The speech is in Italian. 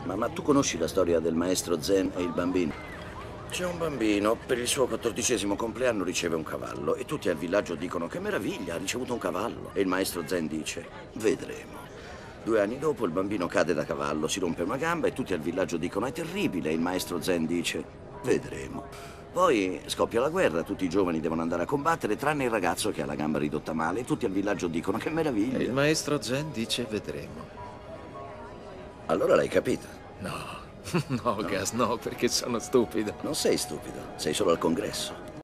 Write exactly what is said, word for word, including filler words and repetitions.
Ma tu conosci la storia del maestro Zen e il bambino? C'è un bambino, per il suo quattordicesimo compleanno riceve un cavallo e tutti al villaggio dicono che meraviglia, ha ricevuto un cavallo. E il maestro Zen dice, vedremo. Due anni dopo il bambino cade da cavallo, si rompe una gamba e tutti al villaggio dicono è terribile. E il maestro Zen dice, vedremo. Poi scoppia la guerra, tutti i giovani devono andare a combattere, tranne il ragazzo che ha la gamba ridotta male e tutti al villaggio dicono che meraviglia. E il maestro Zen dice vedremo. Allora l'hai capita? No, no, no, Gas, no, perché sono stupido. Non sei stupido, sei solo al congresso.